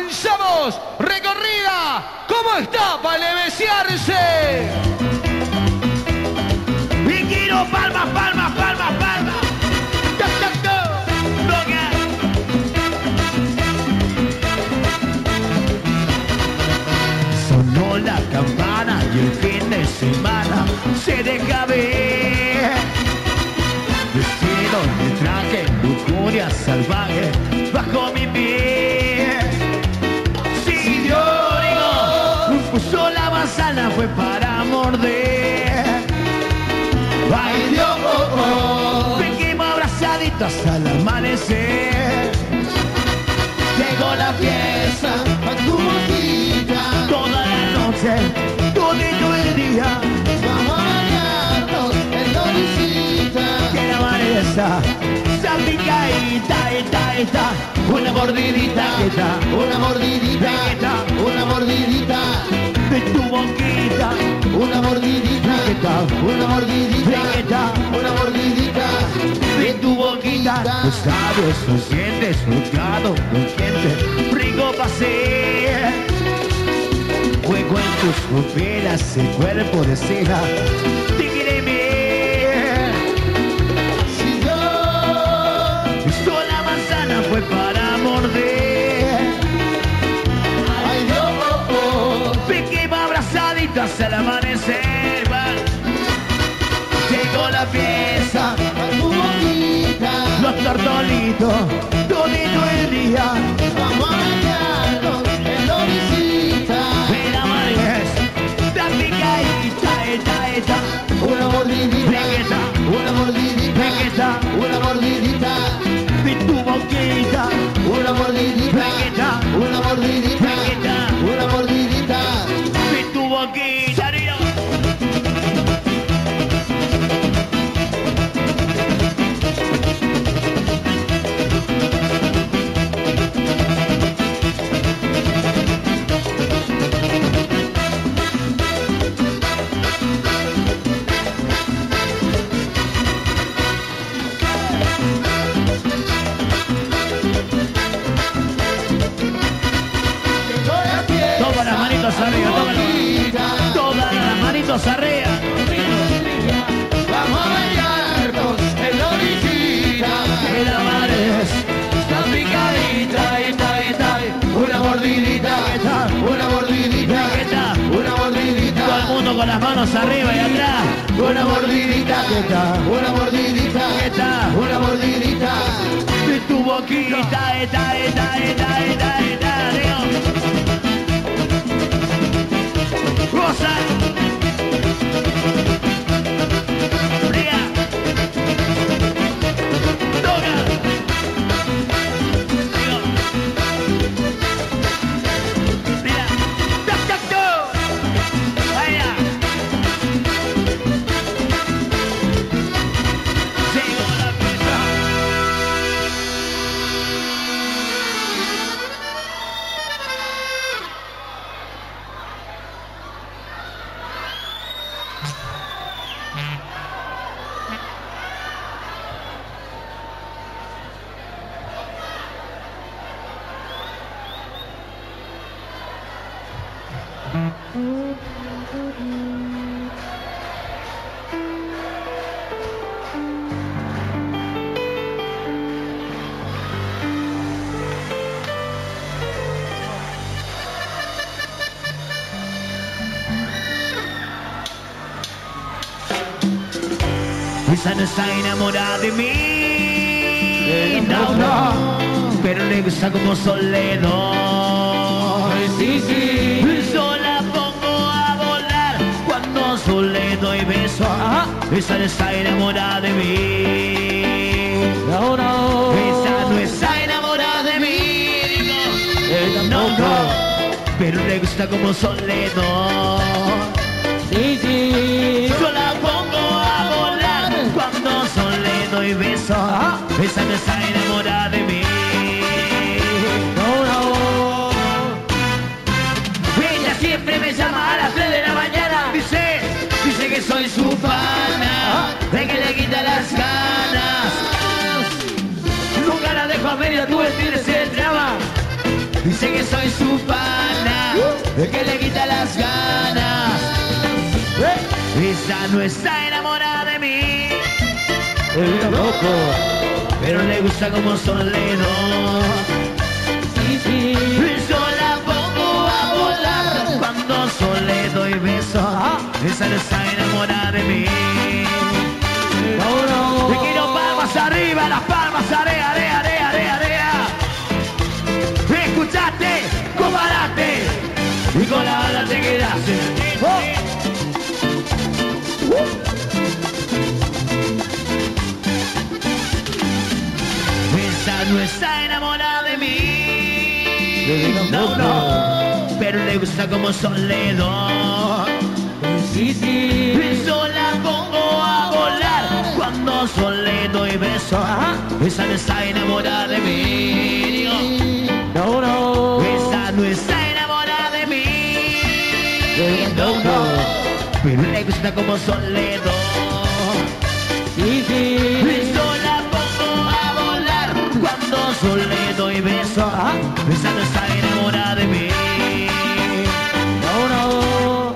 comenzamos recorrida. ¿Cómo está para leveciarse? Y quiero palmas, palmas, palmas, palmas. ¡Tac, tac, tac! Loca. Sonó la campana y el fin de semana se deja ver. Vestido de traje, lujuria salvaje bajo mi piel. Si Dios puso la manzana fue para morder. Ay Dios, seguimos abrazaditos hasta el amanecer. Llegó la fiesta a tu boquita, toda la noche, todo el día. Vamos a bañarnos en la visita. Que la amaneza, salpicadita, esta, una mordidita, una mordidita, una mordidita de tu boquita, una mordidita, una mordidita, una mordidita de tu boquita. Los labios, los dientes, frugado, crujiente, rico pasé. Juego en tus pupilas, el cuerpo de seda, te quiere bien. Si yo visto la manzana fue para morder. Ay Dios, pequeño abrazadito hasta el amanecer. Llegó la fiesta a tu boquita, los tortolitos, todo el día. Vamos a bañarnos en la visita. Mira Marías, tan picadita, esta, una mordidita, una mordidita, una mordidita de tu boquita, una mordidita, una mordidita, una mordidita de tu boquita. Todas las manitos arriba, todas las manitos arriba. Vamos a bañarnos en la orillita. En la mares, está picadita, esta, una mordidita, una mordidita, una mordidita. Todo el mundo con las manos arriba y atrás. Una mordidita, una mordidita, una mordidita de tu boquita, esta, Dios. Rosa. Ría. Toca. Dios. Mira. Tac, tac, tac. Vaya. Llegó la fiesta. Esa no está enamorada de mí, no, pero le gusta como Soledo. Sí. Yo la pongo a volar cuando solo le doy beso. Esa no está enamorada de mí, no. Esa no está enamorada de mí, no, pero le gusta como Soledo. Sí. Yo la pongo a volar cuando solo le doy beso. Esa no está enamorada de mí, no. Ella siempre me llama a las 3 de la mañana. Dice que soy su pana, de que le quita las ganas. Nunca la dejo a media, tú entiendes el drama. Dice que soy su pana, el que le quita las ganas. Esa no está enamorada de mí, Tampoco. pero le gusta como Soledad. Sí. Yo la pongo a volar cuando solo le doy besos. Esa no está enamorada de mí. No. Te quiero palmas arriba, las palmas, area. Escuchaste, comparaste y con la bala te quedaste. Esa no está enamorada de mí. No, pero le gusta como Soledad. Sí. Yo la pongo a volar cuando solo le doy besos. Esa no está enamorada de mí. No. Esa no está enamorada de mí. No, pero le gusta como Soledad. Sí. Yo la pongo a volar cuando solo le doy besos. Esa no está enamorada de mí. No.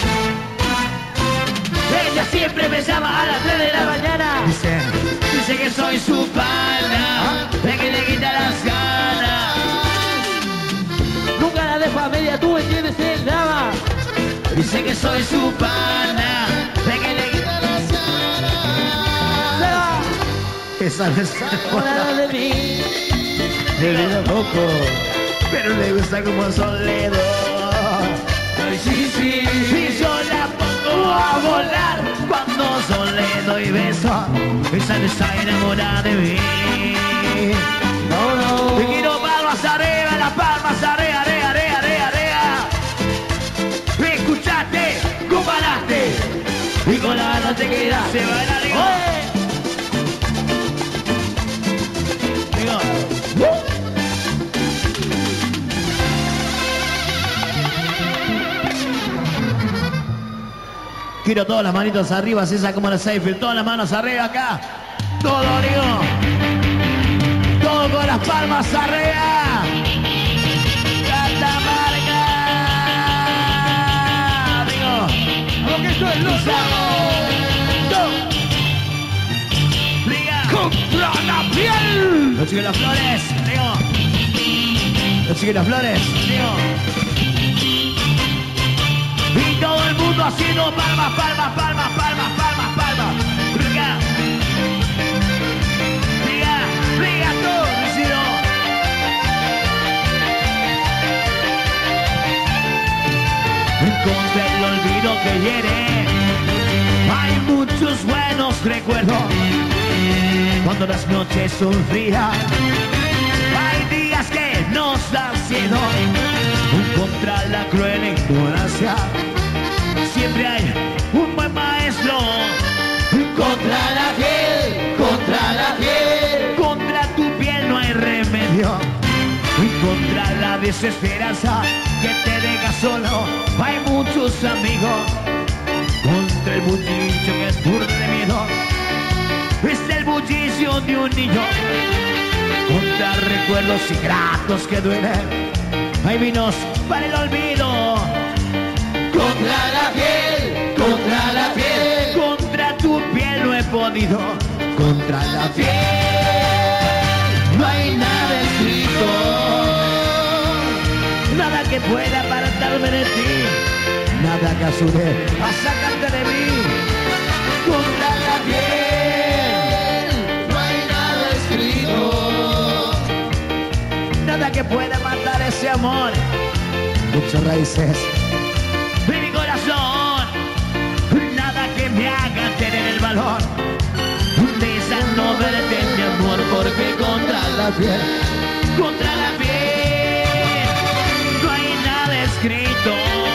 Ella siempre me llama a las 3 de la mañana. Dice que soy su pana, de que le quita las ganas. Nunca la dejo a media, tú entiendes el drama. Dice que soy su pana, de que le quita las ganas. Esa no está enamorada de mí. Tampoco, pero le gusta como Soledad. Sí. Y yo la pongo a volar cuando solo le doy besos. Esa no está enamorada de mí. No. Te quiero palmas arriba, las palmas area. Escuchaste, comparaste y con la gana te quedaste. Baila, digo. Quiero todas las manitos arriba, así esa como la Seinfeld. Todas las manos arriba acá. Todo, digo. Todo con las palmas arriba. Catamarca. Digo. Porque esto es loco. Diga. Contra la piel. Los chicos de las flores. Digo. Los chicos de las flores. Digo. Y todo el mundo haciendo palmas. Riga todo, Lucido. Encontré el olvido que hiere. Hay muchos buenos recuerdos. Cuando las noches son frías, hay días que nos dan cielo. Contra la cruel ignorancia siempre hay un buen maestro. Contra la piel, contra tu piel no hay remedio. Contra la desesperanza que te deja solo hay muchos amigos. Contra el bullicio que aturde de miedo es el bullicio de un niño. Contra recuerdos ingratos que duelen hay vinos para el olvido. Contra la piel, contra tu piel no he podido. Contra la piel no hay nada escrito, nada que pueda apartarme de ti, nada que ayude a sacarte de mí. Contra la piel no hay nada escrito, nada que pueda matar ese amor. Muchas raíces de mi corazón, nada que me haga tener el valor de esa no verte mi amor, porque contra la piel no hay nada escrito.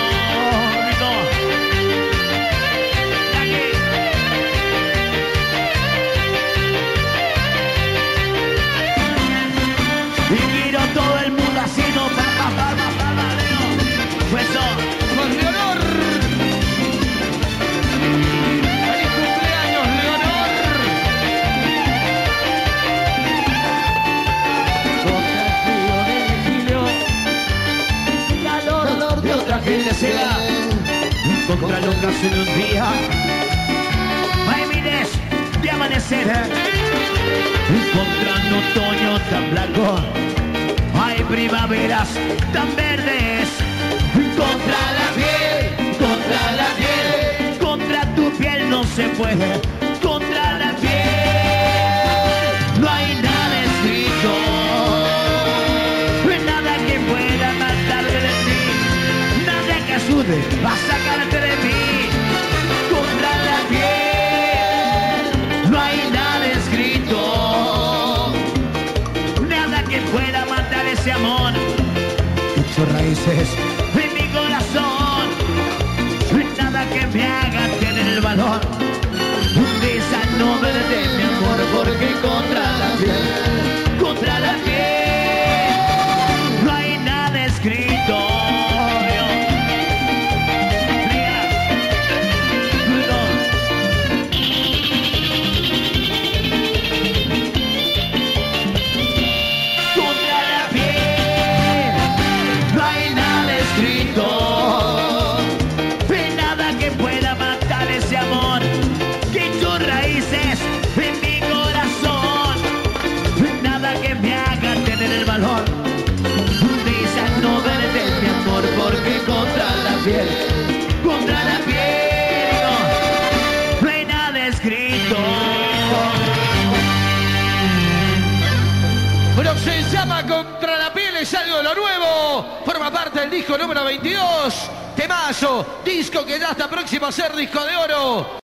Y quiero todo el mundo haciendo palmas, pues Con Leonor. ¡Feliz cumpleaños, Leonor! contra el de Sega. Contra Lucas en un día. Hay miles de amanecer. Contra un otoño tan blanco. Hay primaveras tan verdes. Contra la piel, contra la piel. Contra tu piel no se puede. Contra la piel no hay nada escrito. Nada que pueda matarte de ti. Nada que ayude a sacarte de mí. Contra la piel no hay nada escrito. Nada que pueda matar ese amor. Sus raíces en mi corazón. Nada que me haga tener el valor de esa nube de mi amor. Porque contra la piel no hay nada escrito. Contra la piel no hay nada escrito. Bueno, se llama Contra la piel, es algo de lo nuevo. Forma parte del disco número 22. Temazo, disco que ya está próximo a ser disco de oro.